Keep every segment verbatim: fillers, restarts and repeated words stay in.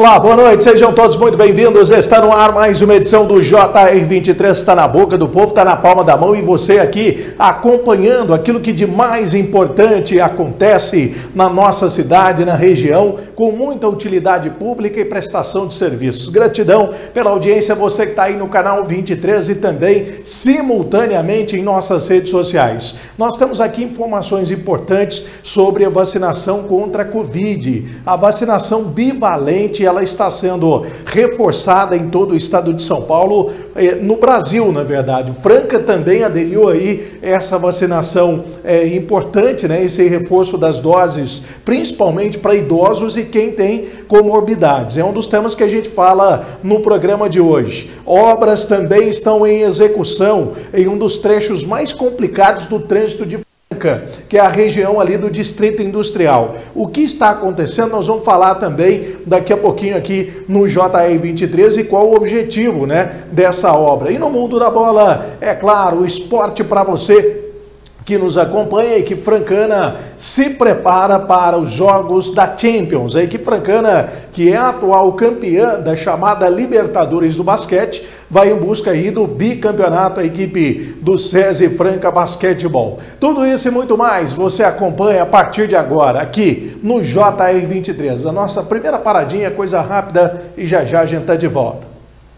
Olá, boa noite, sejam todos muito bem-vindos. Está no ar mais uma edição do J R vinte e três, está na boca do povo, está na palma da mão, e você aqui acompanhando aquilo que de mais importante acontece na nossa cidade, na região, com muita utilidade pública e prestação de serviços. Gratidão pela audiência, você que está aí no canal vinte e três e também simultaneamente em nossas redes sociais. Nós temos aqui informações importantes sobre a vacinação contra a Covid. A vacinação bivalente, ela está sendo reforçada em todo o estado de São Paulo, no Brasil, na verdade. Franca também aderiu aí essa vacinação é, importante, né? Esse reforço das doses, principalmente para idosos e quem tem comorbidades. É um dos temas que a gente fala no programa de hoje. Obras também estão em execução em um dos trechos mais complicados do trânsito de que é a região ali do Distrito Industrial. O que está acontecendo, nós vamos falar também daqui a pouquinho aqui no J R vinte e três e qual o objetivo, né, dessa obra. E no mundo da bola, é claro, o esporte para você que nos acompanha. A equipe francana se prepara para os jogos da Champions. A equipe francana, que é a atual campeã da chamada Libertadores do basquete, vai em busca aí do bicampeonato, a equipe do SESI Franca Basquetebol. Tudo isso e muito mais você acompanha a partir de agora aqui no J R vinte e três. A nossa primeira paradinha, coisa rápida, e já já a gente está de volta.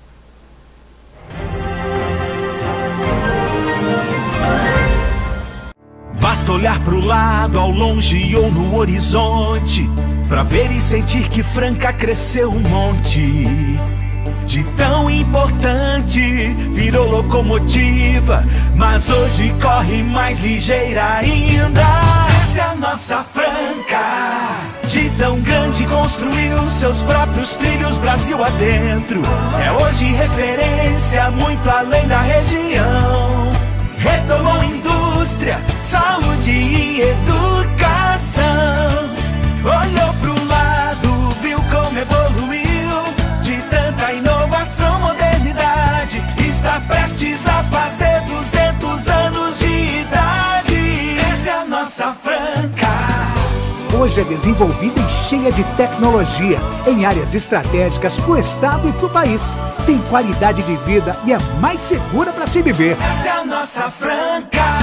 Basta olhar pro lado, ao longe ou no horizonte, pra ver e sentir que Franca cresceu um monte. De tão importante virou locomotiva, mas hoje corre mais ligeira ainda. Essa é a nossa Franca. De tão grande construiu seus próprios trilhos Brasil adentro. É hoje referência muito além da região. Retomou indústria, saúde e educação. Olhou pro lado, viu como evoluiu. De tanta inovação, modernidade, está prestes a fazer duzentos anos de idade. Essa é a nossa Franca. Hoje é desenvolvida e cheia de tecnologia, em áreas estratégicas para o estado e para o país. Tem qualidade de vida e é mais segura para se viver. Essa é a nossa Franca.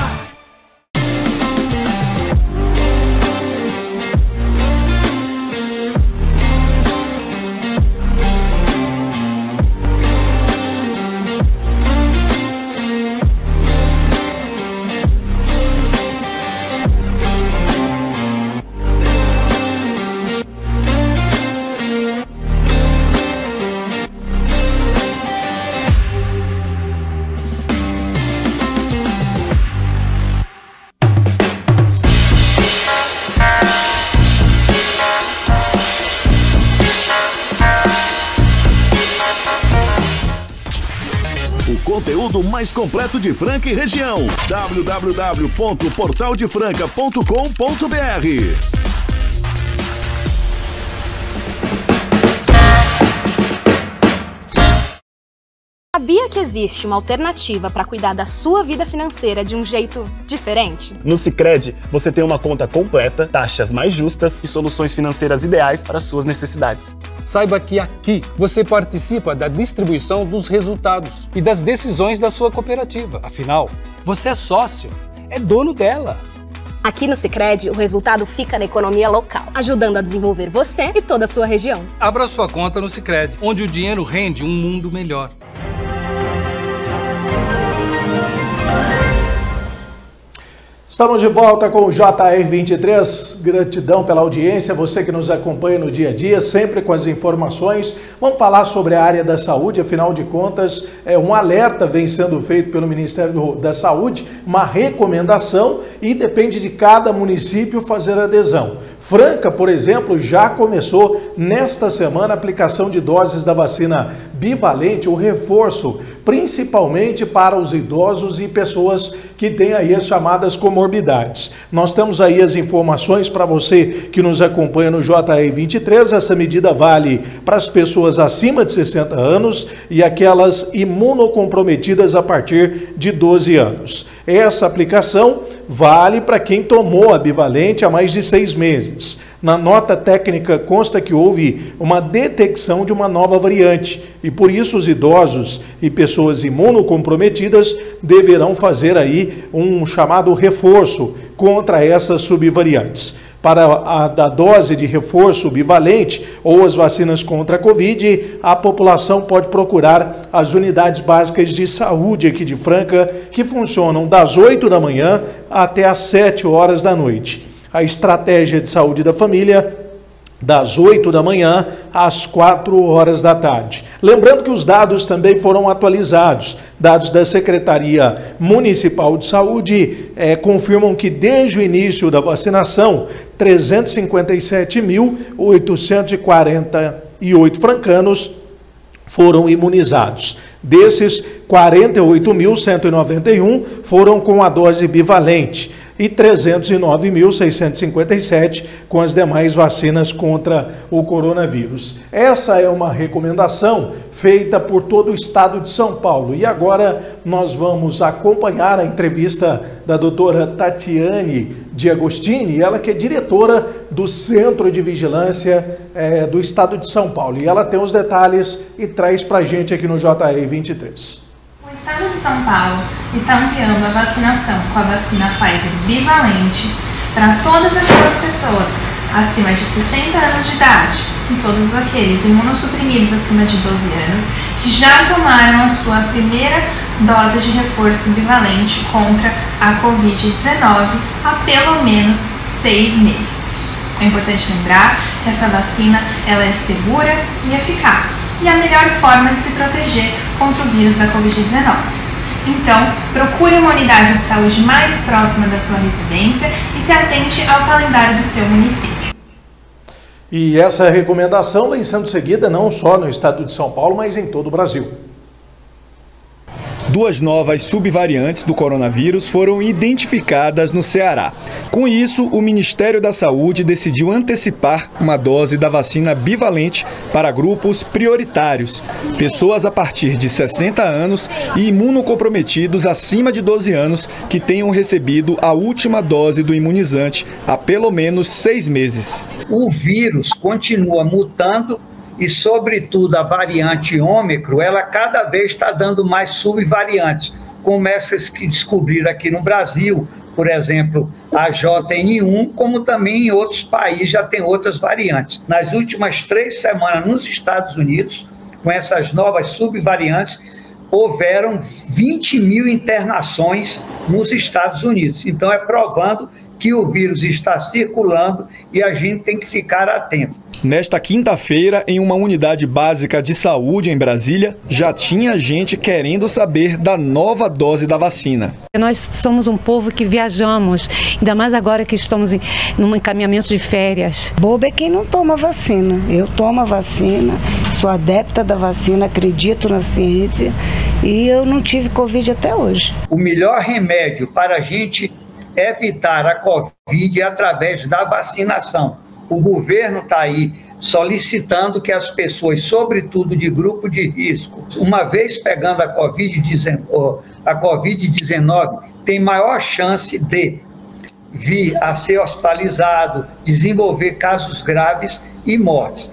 Conteúdo mais completo de Franca e região. w w w ponto portal de franca ponto com ponto b r. Sabia que existe uma alternativa para cuidar da sua vida financeira de um jeito diferente? No Sicredi, você tem uma conta completa, taxas mais justas e soluções financeiras ideais para suas necessidades. Saiba que aqui você participa da distribuição dos resultados e das decisões da sua cooperativa. Afinal, você é sócio, é dono dela. Aqui no Sicredi, o resultado fica na economia local, ajudando a desenvolver você e toda a sua região. Abra sua conta no Sicredi, onde o dinheiro rende um mundo melhor. Estamos de volta com o J R vinte e três, gratidão pela audiência, você que nos acompanha no dia a dia, sempre com as informações. Vamos falar sobre a área da saúde, afinal de contas, é, um alerta vem sendo feito pelo Ministério da Saúde, uma recomendação, e depende de cada município fazer adesão. Franca, por exemplo, já começou nesta semana a aplicação de doses da vacina bivalente, o reforço, principalmente para os idosos e pessoas que têm aí as chamadas comorbidades. Nós temos aí as informações para você que nos acompanha no J R vinte e três. Essa medida vale para as pessoas acima de sessenta anos e aquelas imunocomprometidas a partir de doze anos. Essa aplicação vale para quem tomou a bivalente há mais de seis meses. Na nota técnica consta que houve uma detecção de uma nova variante e por isso os idosos e pessoas imunocomprometidas deverão fazer aí um chamado reforço contra essas subvariantes. Para a da dose de reforço bivalente ou as vacinas contra a Covid, a população pode procurar as unidades básicas de saúde aqui de Franca, que funcionam das oito da manhã até às sete horas da noite. A estratégia de saúde da família, das oito da manhã às quatro horas da tarde. Lembrando que os dados também foram atualizados. Dados da Secretaria Municipal de Saúde eh, confirmam que desde o início da vacinação, trezentos e cinquenta e sete mil, oitocentos e quarenta e oito francanos foram imunizados. Desses, quarenta e oito mil, cento e noventa e um foram com a dose bivalente e trezentos e nove mil, seiscentos e cinquenta e sete com as demais vacinas contra o coronavírus. Essa é uma recomendação feita por todo o estado de São Paulo. E agora nós vamos acompanhar a entrevista da doutora Tatiane de Agostini, ela que é diretora do Centro de Vigilância é, do estado de São Paulo. E ela tem os detalhes e traz para a gente aqui no J R vinte e três. O Estado de São Paulo está ampliando a vacinação com a vacina Pfizer bivalente para todas aquelas pessoas acima de sessenta anos de idade e todos aqueles imunossuprimidos acima de doze anos que já tomaram a sua primeira dose de reforço bivalente contra a covid dezenove há pelo menos seis meses. É importante lembrar que essa vacina ela é segura e eficaz e a melhor forma de se proteger contra o vírus da covid dezenove. Então, procure uma unidade de saúde mais próxima da sua residência e se atente ao calendário do seu município. E essa recomendação vem sendo seguida não só no estado de São Paulo, mas em todo o Brasil. Duas novas subvariantes do coronavírus foram identificadas no Ceará. Com isso, o Ministério da Saúde decidiu antecipar uma dose da vacina bivalente para grupos prioritários, pessoas a partir de sessenta anos e imunocomprometidos acima de doze anos que tenham recebido a última dose do imunizante há pelo menos seis meses. O vírus continua mutando e, sobretudo, a variante Ômicron, ela cada vez está dando mais subvariantes, como essas que descobriram aqui no Brasil, por exemplo, a J N um, como também em outros países já tem outras variantes. Nas últimas três semanas, nos Estados Unidos, com essas novas subvariantes, houveram vinte mil internações nos Estados Unidos. Então, é provando que o vírus está circulando e a gente tem que ficar atento. Nesta quinta-feira, em uma unidade básica de saúde em Brasília, já tinha gente querendo saber da nova dose da vacina. Nós somos um povo que viajamos, ainda mais agora que estamos em num encaminhamento de férias. Bobo é quem não toma vacina. Eu tomo a vacina, sou adepta da vacina, acredito na ciência e eu não tive Covid até hoje. O melhor remédio para a gente evitar a Covid é através da vacinação. O governo está aí solicitando que as pessoas, sobretudo de grupo de risco, uma vez pegando a covid dezenove, tem maior chance de vir a ser hospitalizado, desenvolver casos graves e mortes.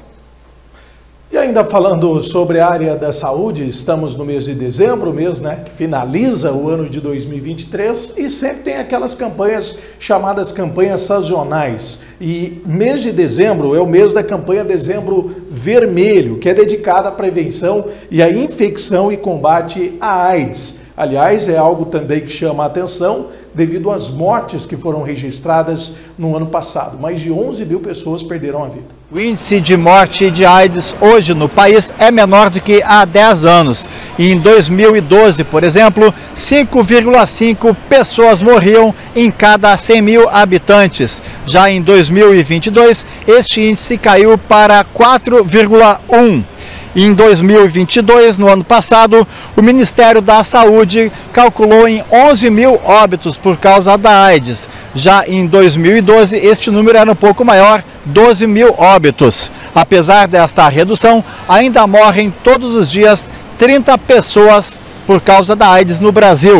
E ainda falando sobre a área da saúde, estamos no mês de dezembro, mês né, que finaliza o ano de dois mil e vinte e três e sempre tem aquelas campanhas chamadas campanhas sazonais. E mês de dezembro é o mês da campanha Dezembro Vermelho, que é dedicada à prevenção e à infecção e combate à AIDS. Aliás, é algo também que chama a atenção devido às mortes que foram registradas no ano passado. Mais de onze mil pessoas perderam a vida. O índice de morte de AIDS hoje no país é menor do que há dez anos. E em dois mil e doze, por exemplo, cinco vírgula cinco pessoas morriam em cada cem mil habitantes. Já em dois mil e vinte e dois, este índice caiu para quatro vírgula um. Em dois mil e vinte e dois, no ano passado, o Ministério da Saúde calculou em onze mil óbitos por causa da AIDS. Já em dois mil e doze, este número era um pouco maior, doze mil óbitos. Apesar desta redução, ainda morrem todos os dias trinta pessoas por causa da AIDS no Brasil.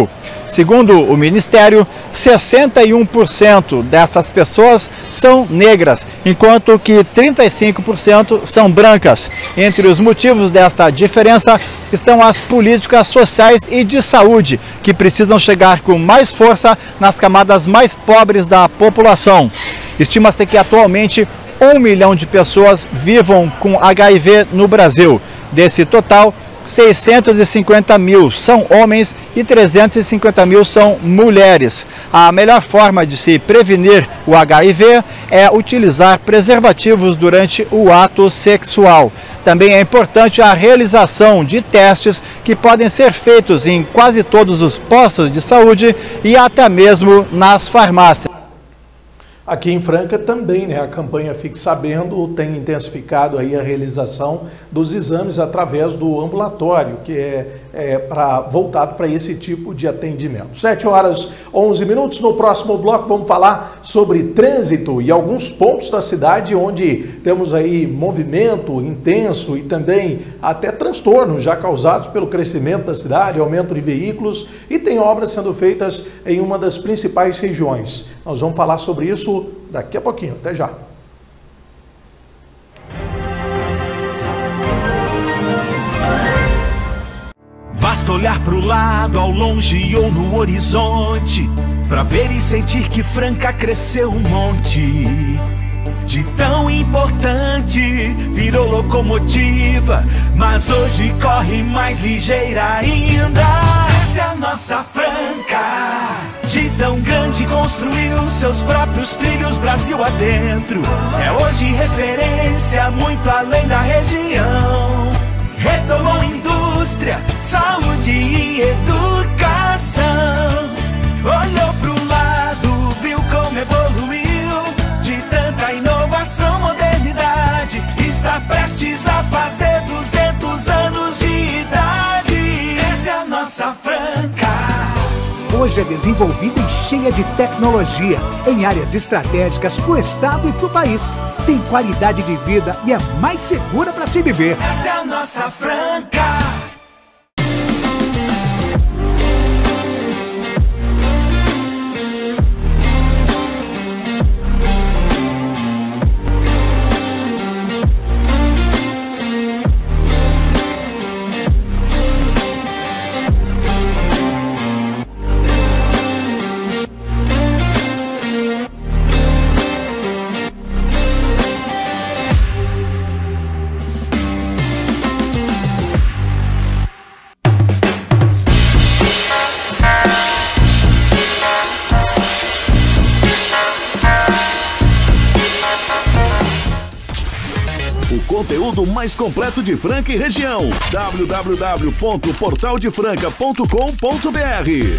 Segundo o Ministério, sessenta e um por cento dessas pessoas são negras, enquanto que trinta e cinco por cento são brancas. Entre os motivos desta diferença estão as políticas sociais e de saúde, que precisam chegar com mais força nas camadas mais pobres da população. Estima-se que atualmente um milhão de pessoas vivam com H I V no Brasil. Desse total, seiscentos e cinquenta mil são homens e trezentos e cinquenta mil são mulheres. A melhor forma de se prevenir o H I V é utilizar preservativos durante o ato sexual. Também é importante a realização de testes que podem ser feitos em quase todos os postos de saúde e até mesmo nas farmácias. Aqui em Franca também, né, a campanha Fique Sabendo tem intensificado aí a realização dos exames através do ambulatório, que é, é pra, voltado para esse tipo de atendimento. sete horas e onze minutos, no próximo bloco vamos falar sobre trânsito e alguns pontos da cidade onde temos aí movimento intenso e também até transtornos já causados pelo crescimento da cidade, aumento de veículos, e tem obras sendo feitas em uma das principais regiões. Nós vamos falar sobre isso daqui a pouquinho. Até já. Basta olhar pro lado, ao longe ou no horizonte, pra ver e sentir que Franca cresceu um monte. De tão importante virou locomotiva, mas hoje corre mais ligeira ainda. Essa é a nossa Franca. De tão grande construiu seus próprios trilhos Brasil adentro. É hoje referência muito além da região. Retomou indústria, saúde e educação. Olhou pro lado, viu como evoluiu. De tanta inovação, modernidade, está prestes a fazer duzentos anos de idade. Essa é a nossa Franca. Hoje é desenvolvida e cheia de tecnologia em áreas estratégicas para o estado e para o país. Tem qualidade de vida e é mais segura para se viver. Essa é a nossa Franca. Conteúdo mais completo de Franca e região. w w w ponto portal de franca ponto com ponto b r.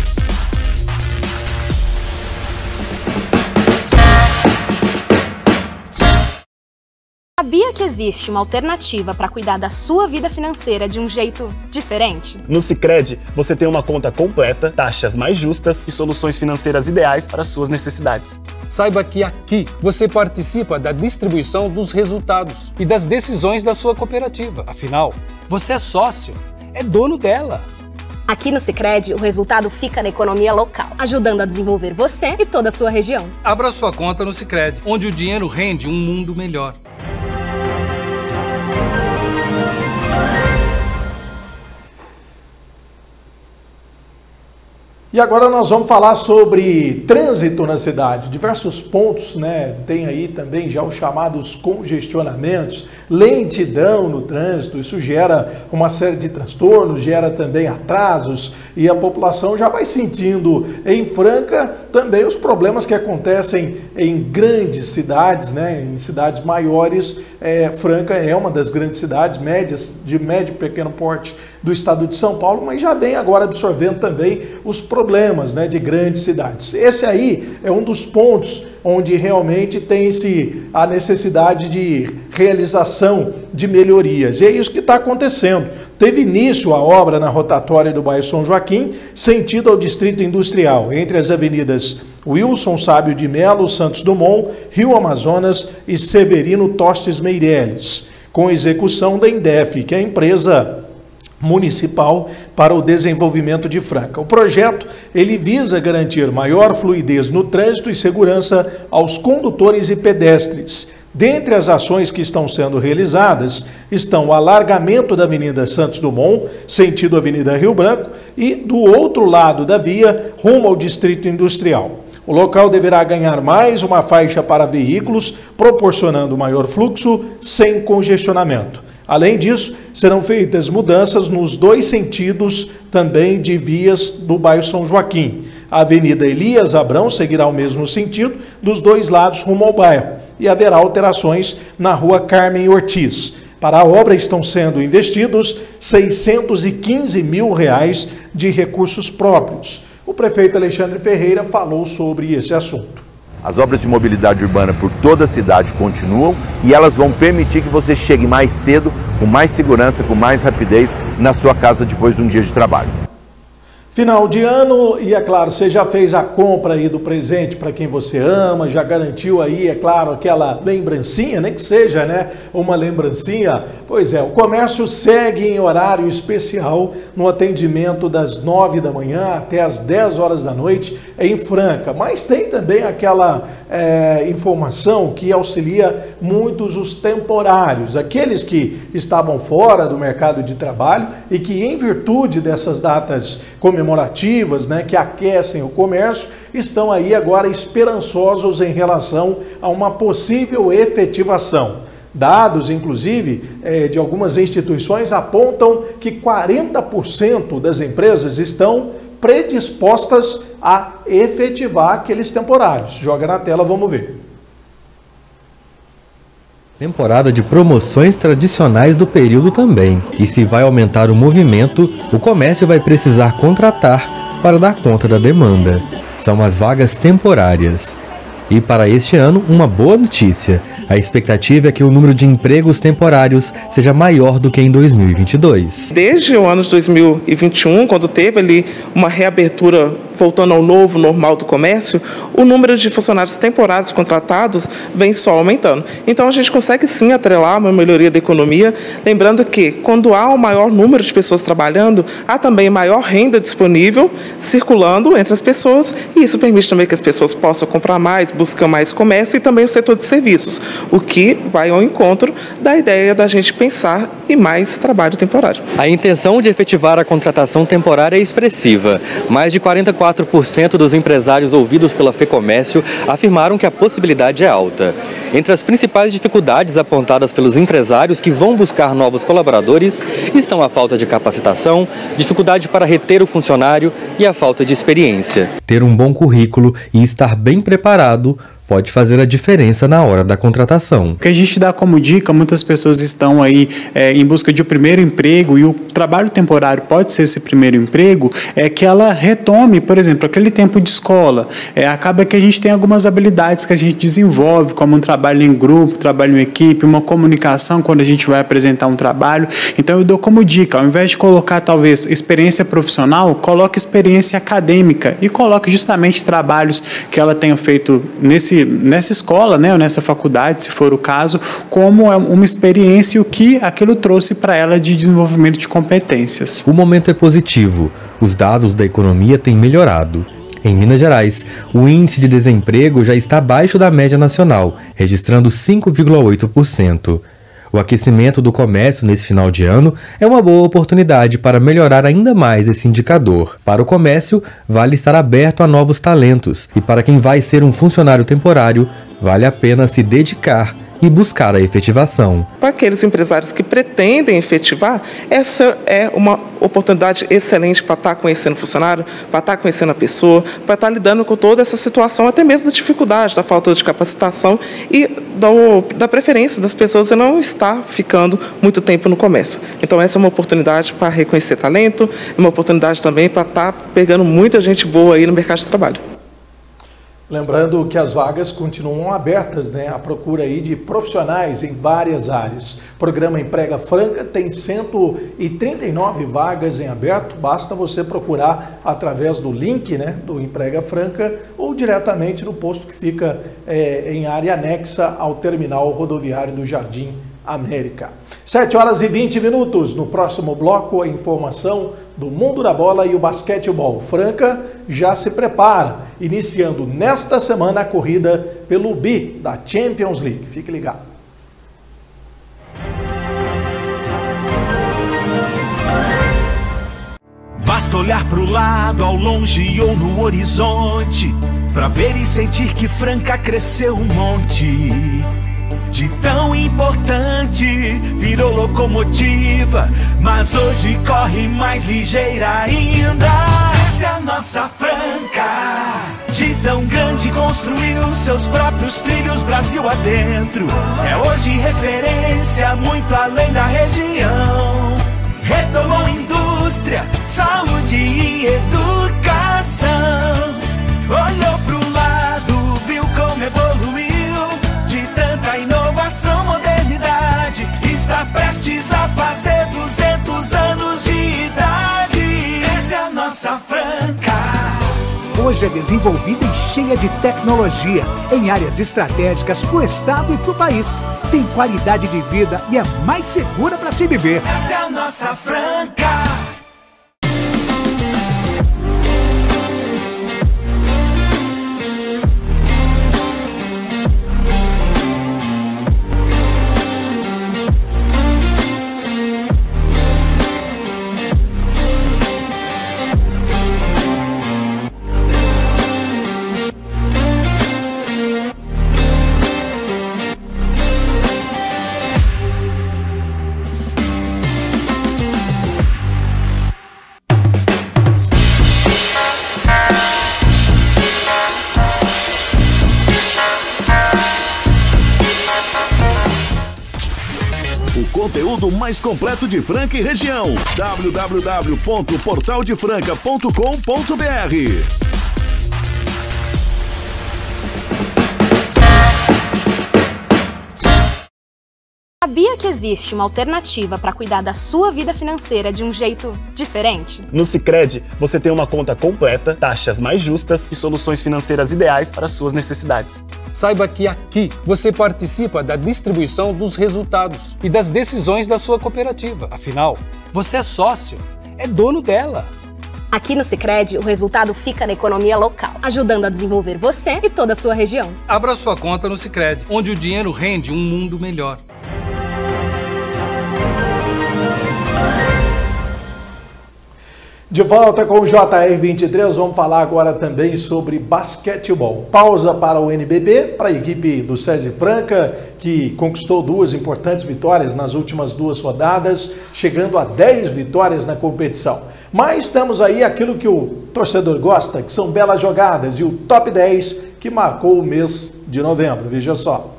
Sabia que existe uma alternativa para cuidar da sua vida financeira de um jeito diferente? No Sicredi, você tem uma conta completa, taxas mais justas e soluções financeiras ideais para suas necessidades. Saiba que aqui você participa da distribuição dos resultados e das decisões da sua cooperativa. Afinal, você é sócio, é dono dela. Aqui no Sicredi, o resultado fica na economia local, ajudando a desenvolver você e toda a sua região. Abra sua conta no Sicredi, onde o dinheiro rende um mundo melhor. E agora nós vamos falar sobre trânsito na cidade. Diversos pontos, né? Tem aí também já os chamados congestionamentos, lentidão no trânsito. Isso gera uma série de transtornos, gera também atrasos e a população já vai sentindo em Franca também os problemas que acontecem em grandes cidades, né? Em cidades maiores. É, Franca é uma das grandes cidades, médias, de médio e pequeno porte do estado de São Paulo, mas já vem agora absorvendo também os problemas, né, de grandes cidades. Esse aí é um dos pontos onde realmente tem-se a necessidade de realização de melhorias. E é isso que está acontecendo. Teve início a obra na rotatória do bairro São Joaquim, sentido ao Distrito Industrial, entre as avenidas Wilson Sábio de Melo, Santos Dumont, Rio Amazonas e Severino Tostes Meireles, com execução da Indef, que é a empresa municipal para o desenvolvimento de Franca. O projeto ele visa garantir maior fluidez no trânsito e segurança aos condutores e pedestres. Dentre as ações que estão sendo realizadas estão o alargamento da Avenida Santos Dumont, sentido Avenida Rio Branco, e do outro lado da via, rumo ao Distrito Industrial. O local deverá ganhar mais uma faixa para veículos, proporcionando maior fluxo sem congestionamento. Além disso, serão feitas mudanças nos dois sentidos também de vias do bairro São Joaquim. A Avenida Elias Abrão seguirá o mesmo sentido dos dois lados rumo ao bairro e haverá alterações na rua Carmen Ortiz. Para a obra estão sendo investidos seiscentos e quinze mil reais de recursos próprios. O prefeito Alexandre Ferreira falou sobre esse assunto. As obras de mobilidade urbana por toda a cidade continuam e elas vão permitir que você chegue mais cedo, com mais segurança, com mais rapidez na sua casa depois de um dia de trabalho. Final de ano e, é claro, você já fez a compra aí do presente para quem você ama, já garantiu aí, é claro, aquela lembrancinha, nem que seja, né, uma lembrancinha. Pois é, o comércio segue em horário especial no atendimento das nove da manhã até as dez horas da noite em Franca. Mas tem também aquela é, informação que auxilia muitos os temporários, aqueles que estavam fora do mercado de trabalho e que, em virtude dessas datas comemorativas, né, que aquecem o comércio, estão aí agora esperançosos em relação a uma possível efetivação. Dados, inclusive, de algumas instituições apontam que quarenta por cento das empresas estão predispostas a efetivar aqueles temporários. Joga na tela, vamos ver. Temporada de promoções tradicionais do período também. E se vai aumentar o movimento, o comércio vai precisar contratar para dar conta da demanda. São as vagas temporárias. E para este ano, uma boa notícia. A expectativa é que o número de empregos temporários seja maior do que em dois mil e vinte e dois. Desde o ano de dois mil e vinte e um, quando teve ali uma reabertura voltando ao novo normal do comércio, o número de funcionários temporários contratados vem só aumentando. Então a gente consegue sim atrelar uma melhoria da economia, lembrando que quando há um maior número de pessoas trabalhando, há também maior renda disponível circulando entre as pessoas, e isso permite também que as pessoas possam comprar mais, buscar mais comércio e também o setor de serviços, o que vai ao encontro da ideia da gente pensar em mais trabalho temporário. A intenção de efetivar a contratação temporária é expressiva. Mais de quarenta e quatro por cento dos empresários ouvidos pela FEComércio afirmaram que a possibilidade é alta. Entre as principais dificuldades apontadas pelos empresários que vão buscar novos colaboradores estão a falta de capacitação, dificuldade para reter o funcionário e a falta de experiência. Ter um bom currículo e estar bem preparado pode fazer a diferença na hora da contratação. O que a gente dá como dica, muitas pessoas estão aí é, em busca de um primeiro emprego e o trabalho temporário pode ser esse primeiro emprego, é que ela retome, por exemplo, aquele tempo de escola. É, acaba que a gente tem algumas habilidades que a gente desenvolve, como um trabalho em grupo, trabalho em equipe, uma comunicação quando a gente vai apresentar um trabalho. Então eu dou como dica, ao invés de colocar talvez experiência profissional, coloque experiência acadêmica e coloque justamente trabalhos que ela tenha feito nesse nessa escola, né, ou nessa faculdade, se for o caso, como uma experiência e o que aquilo trouxe para ela de desenvolvimento de competências. O momento é positivo. Os dados da economia têm melhorado. Em Minas Gerais, o índice de desemprego já está abaixo da média nacional, registrando cinco vírgula oito por cento. O aquecimento do comércio nesse final de ano é uma boa oportunidade para melhorar ainda mais esse indicador. Para o comércio, vale estar aberto a novos talentos, e para quem vai ser um funcionário temporário, vale a pena se dedicar e buscar a efetivação. Para aqueles empresários que pretendem efetivar, essa é uma oportunidade excelente para estar conhecendo o funcionário, para estar conhecendo a pessoa, para estar lidando com toda essa situação, até mesmo da dificuldade, da falta de capacitação e do, da preferência das pessoas em não estar ficando muito tempo no comércio. Então essa é uma oportunidade para reconhecer talento, é uma oportunidade também para estar pegando muita gente boa aí no mercado de trabalho. Lembrando que as vagas continuam abertas, né? A procura aí de profissionais em várias áreas. O programa Emprega Franca tem cento e trinta e nove vagas em aberto. Basta você procurar através do link, né, do Emprega Franca ou diretamente no posto que fica é, em área anexa ao terminal rodoviário do Jardim América. sete horas e vinte minutos. No próximo bloco, a informação do mundo da bola e o basquetebol. Franca já se prepara, iniciando nesta semana a corrida pelo bi da Champions League. Fique ligado. Basta olhar pro lado, ao longe ou no horizonte, pra ver e sentir que Franca cresceu um monte. De tão importante, virou locomotiva, mas hoje corre mais ligeira ainda. Essa é a nossa Franca. De tão grande construiu seus próprios trilhos Brasil adentro. É hoje referência muito além da região. Retomou indústria, saúde e educação. Olhou pro lado, viu como evoluiu. De tanta inovação, modernidade, está prestes a fazer duzentos anos de idade. Essa é a nossa Franca. Hoje é desenvolvida e cheia de tecnologia em áreas estratégicas para o estado e para o país. Tem qualidade de vida e é mais segura para se viver. Essa é a nossa Franca. Conteúdo mais completo de Franca e região. w w w ponto portal de franca ponto com ponto b r. Sabia que existe uma alternativa para cuidar da sua vida financeira de um jeito diferente? No Sicredi, você tem uma conta completa, taxas mais justas e soluções financeiras ideais para suas necessidades. Saiba que aqui você participa da distribuição dos resultados e das decisões da sua cooperativa. Afinal, você é sócio, é dono dela. Aqui no Sicredi, o resultado fica na economia local, ajudando a desenvolver você e toda a sua região. Abra sua conta no Sicredi, onde o dinheiro rende um mundo melhor. De volta com o J R vinte e três, vamos falar agora também sobre basquetebol. Pausa para o N B B, para a equipe do SESI Franca, que conquistou duas importantes vitórias nas últimas duas rodadas, chegando a dez vitórias na competição. Mas temos aí aquilo que o torcedor gosta, que são belas jogadas, e o top dez que marcou o mês de novembro. Veja só.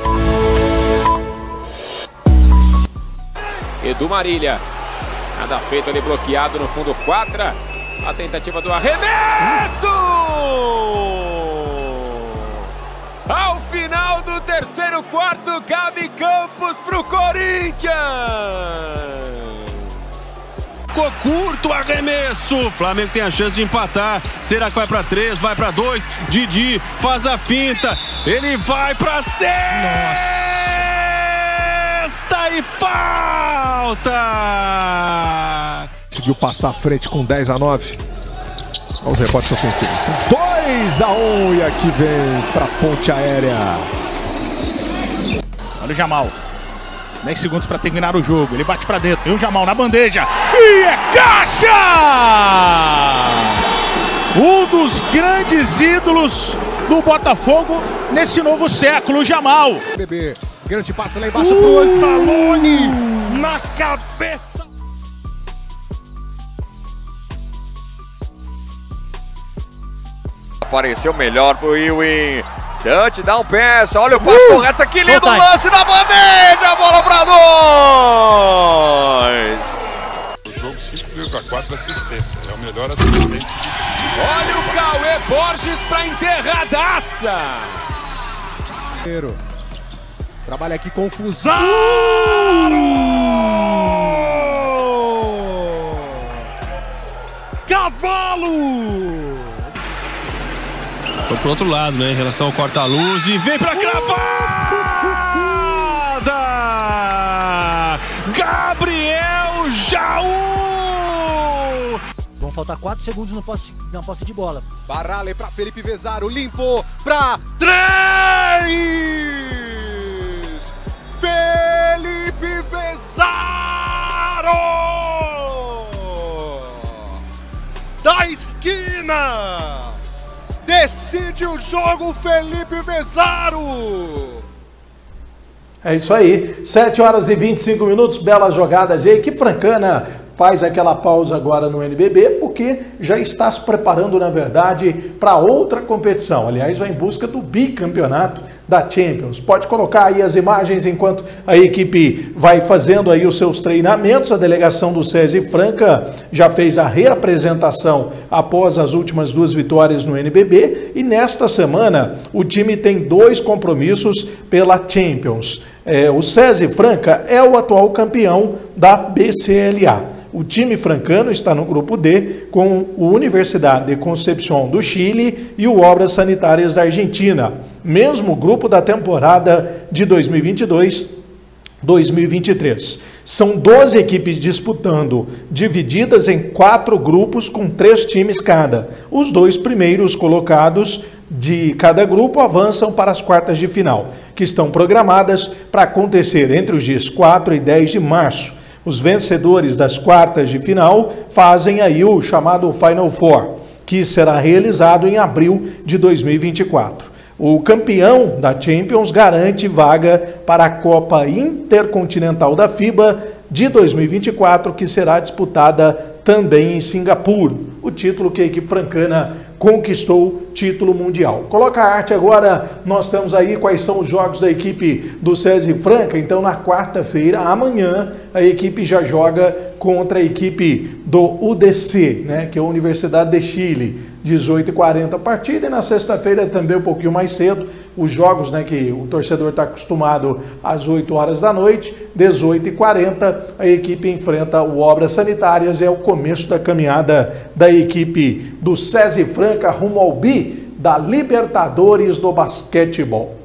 Edu Marília. Nada feito ali, bloqueado no fundo, quadra. A tentativa do arremesso! Ao final do terceiro quarto, Gabi Campos pro Corinthians! Ficou curto o arremesso. O Flamengo tem a chance de empatar. Será que vai para três? Vai para dois. Didi faz a finta. Ele vai para sexta e falta. Conseguiu passar à frente com dez a nove. Vamos os rebotes ofensivos. dois a um e aqui vem para ponte aérea. Olha o Jamal. dez segundos para terminar o jogo. Ele bate para dentro. Tem o Jamal na bandeja. E é caixa! Um dos grandes ídolos do Botafogo nesse novo século, o Jamal. Bebê, grande passe lá embaixo uh! pro Anzalone. Na cabeça. Apareceu melhor pro Ewing. Touchdown pass, olha o passo uh, correto aqui, lindo time. Lance na bandeja, a bola pra nós! O jogo cinco vírgula quatro assistência, é o melhor assistente. Olha o Cauê Borges pra enterradaça! Trabalha aqui confusão! Cavalo! Foi pro outro lado, né? Em relação ao corta-luz e vem pra cravada! faltar quatro segundos no posse, na posse de bola. Barale para Felipe Vezaro, limpou para três! Felipe Vezaro! Da esquina! Decide o jogo, Felipe Vezaro! É isso aí, sete horas e vinte e cinco minutos, belas jogadas. E a equipe francana faz aquela pausa agora no N B B, porque já está se preparando, na verdade, para outra competição. Aliás, vai em busca do bicampeonato da Champions. Pode colocar aí as imagens enquanto a equipe vai fazendo aí os seus treinamentos. A delegação do SESI Franca já fez a reapresentação após as últimas duas vitórias no N B B. E nesta semana, o time tem dois compromissos pela Champions. É, o SESI Franca é o atual campeão da B C L A. O time francano está no grupo D com o Universidade de Concepción do Chile e o Obras Sanitárias da Argentina. Mesmo grupo da temporada de dois mil e vinte e dois dois mil e vinte e três. São doze equipes disputando, divididas em quatro grupos com três times cada. Os dois primeiros colocados de cada grupo avançam para as quartas de final, que estão programadas para acontecer entre os dias quatro e dez de março. Os vencedores das quartas de final fazem aí o chamado Final Four, que será realizado em abril de dois mil e vinte e quatro. O campeão da Champions garante vaga para a Copa Intercontinental da FIBA de dois mil e vinte e quatro, que será disputada também em Singapura. O título que a equipe francana conquistou, título mundial. Coloca a arte agora, nós temos aí quais são os jogos da equipe do SESI Franca. Então, na quarta-feira, amanhã, a equipe já joga contra a equipe do U D C, né, que é a Universidade de Chile, dezoito e quarenta a partida, e na sexta-feira também um pouquinho mais cedo, os jogos, né, que o torcedor está acostumado às oito horas da noite, dezoito e quarenta, a equipe enfrenta o Obras Sanitárias, é o começo da caminhada da equipe do SESI Franca rumo ao bi da Libertadores do basquetebol.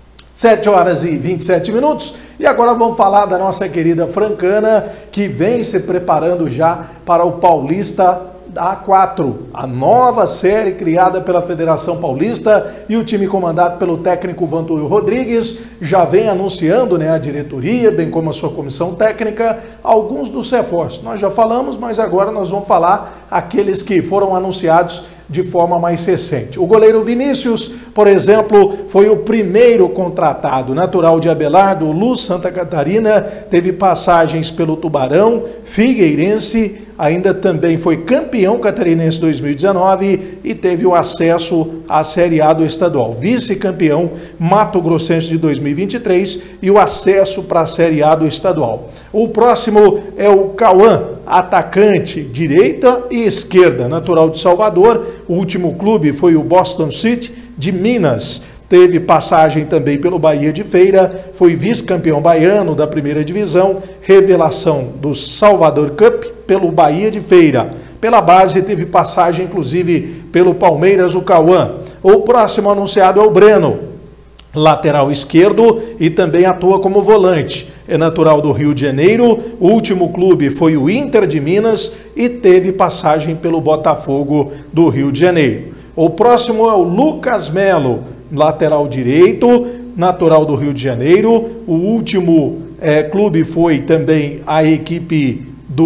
sete horas e vinte e sete minutos, e agora vamos falar da nossa querida francana, que vem se preparando já para o Paulista A quatro, a nova série criada pela Federação Paulista, e o time comandado pelo técnico Vantuil Rodrigues já vem anunciando, né, a diretoria, bem como a sua comissão técnica, alguns dos reforços. Nós já falamos, mas agora nós vamos falar aqueles que foram anunciados de forma mais recente. O goleiro Vinícius, por exemplo, foi o primeiro contratado, natural de Abelardo, Luz, Santa Catarina, teve passagens pelo Tubarão, Figueirense, ainda também foi campeão catarinense dois mil e dezenove e teve o acesso à Série A do estadual. Vice-campeão Mato Grossense de dois mil e vinte e três e o acesso para a Série A do estadual. O próximo é o Cauã, atacante direita e esquerda, natural de Salvador. O último clube foi o Boston City de Minas. Teve passagem também pelo Bahia de Feira, foi vice-campeão baiano da primeira divisão, revelação do Salvador Cup pelo Bahia de Feira. Pela base teve passagem inclusive pelo Palmeiras, o Cauã. O próximo anunciado é o Breno, lateral esquerdo e também atua como volante. É natural do Rio de Janeiro, o último clube foi o Inter de Minas e teve passagem pelo Botafogo do Rio de Janeiro. O próximo é o Lucas Melo, lateral direito, natural do Rio de Janeiro. O último é, clube foi também a equipe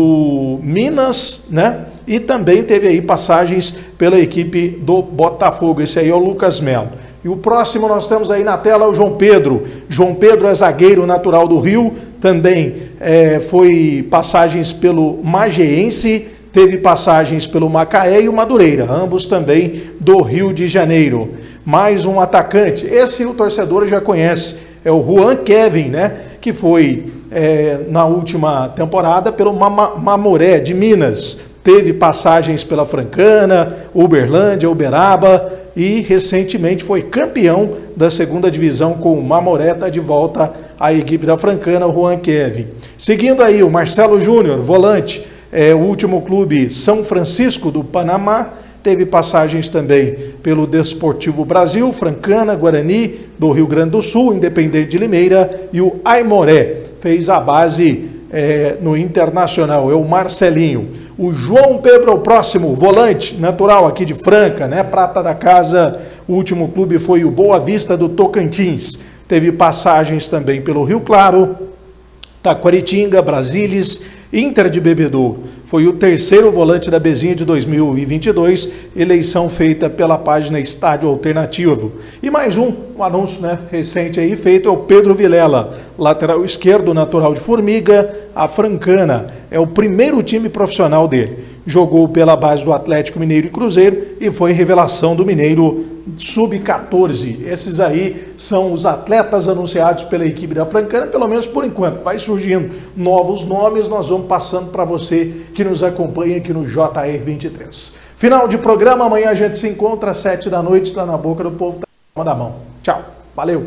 do Minas, né? E também teve aí passagens pela equipe do Botafogo. Esse aí é o Lucas Melo. E o próximo nós temos aí na tela o João Pedro. João Pedro é zagueiro natural do Rio, também é, foi passagens pelo Mageense, teve passagens pelo Macaé e o Madureira, ambos também do Rio de Janeiro. Mais um atacante, esse o torcedor já conhece, é o Juan Kevin, né? Que foi é, na última temporada pelo Mamoré de Minas. Teve passagens pela Francana, Uberlândia, Uberaba e recentemente foi campeão da segunda divisão com o Mamoré. Tá de volta à equipe da Francana, o Juan Kevin. Seguindo aí o Marcelo Júnior, volante, é, o último clube São Francisco do Panamá. Teve passagens também pelo Desportivo Brasil, Francana, Guarani do Rio Grande do Sul, Independente de Limeira e o Aimoré. Fez a base é, no Internacional, é o Marcelinho. O João Pedro é o próximo, volante natural aqui de Franca, né? Prata da casa, o último clube foi o Boa Vista do Tocantins. Teve passagens também pelo Rio Claro, Taquaritinga, Brasília, Inter de Bebedouro. Foi o terceiro volante da Bezinha de dois mil e vinte e dois, eleição feita pela página Estádio Alternativo. E mais um, um anúncio, né, recente aí feito, é o Pedro Vilela, lateral esquerdo, natural de Formiga, a Francana. É o primeiro time profissional dele. Jogou pela base do Atlético Mineiro e Cruzeiro e foi revelação do Mineiro sub quatorze. Esses aí são os atletas anunciados pela equipe da Francana, pelo menos por enquanto. Vai surgindo novos nomes, nós vamos passando para você que nos acompanha aqui no J R vinte e três. Final de programa, amanhã a gente se encontra às sete da noite, está na boca do povo, tá na palma da mão. Tchau, valeu!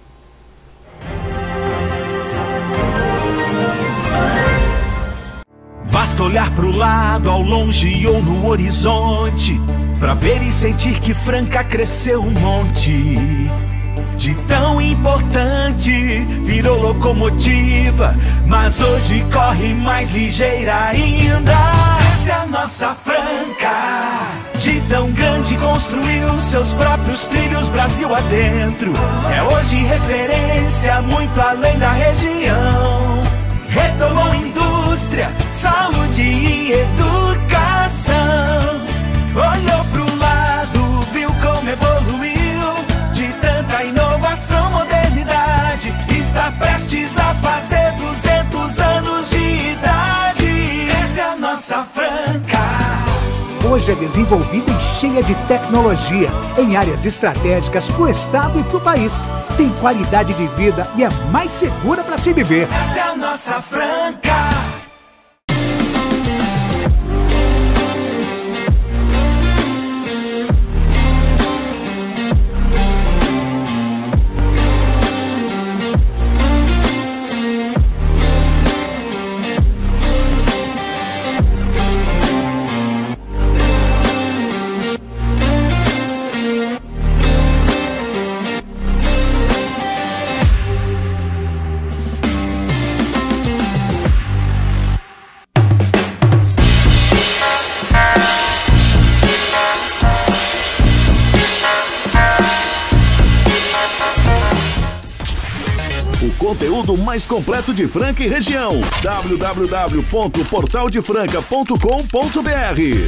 Basta olhar pro lado, ao longe ou no horizonte, pra ver e sentir que Franca cresceu um monte. De tão importante, virou locomotiva, mas hoje corre mais ligeira ainda. Essa é a nossa Franca. De tão grande construiu seus próprios trilhos Brasil adentro. É hoje referência muito além da região. Retomou indústria, saúde e educação. Olhou pro lado, viu como evoluiu. De tanta inovação, modernidade, está prestes a fazer duzentos anos de idade. Essa é a nossa Franca. Hoje é desenvolvida e cheia de tecnologia, em áreas estratégicas para o estado e para o país. Tem qualidade de vida e é mais segura para se viver. Essa é a nossa Franca. Conteúdo mais completo de Franca e região. w w w ponto portal de franca ponto com ponto b r.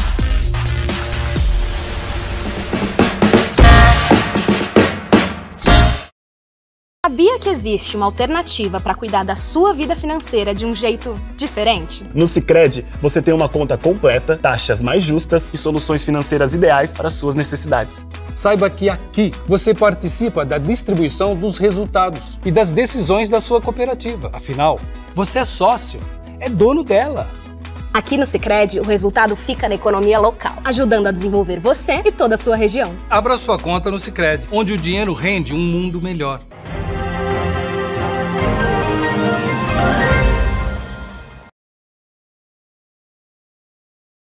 Sabia que existe uma alternativa para cuidar da sua vida financeira de um jeito diferente? No Sicredi, você tem uma conta completa, taxas mais justas e soluções financeiras ideais para suas necessidades. Saiba que aqui você participa da distribuição dos resultados e das decisões da sua cooperativa. Afinal, você é sócio, é dono dela. Aqui no Sicredi, o resultado fica na economia local, ajudando a desenvolver você e toda a sua região. Abra sua conta no Sicredi, onde o dinheiro rende um mundo melhor.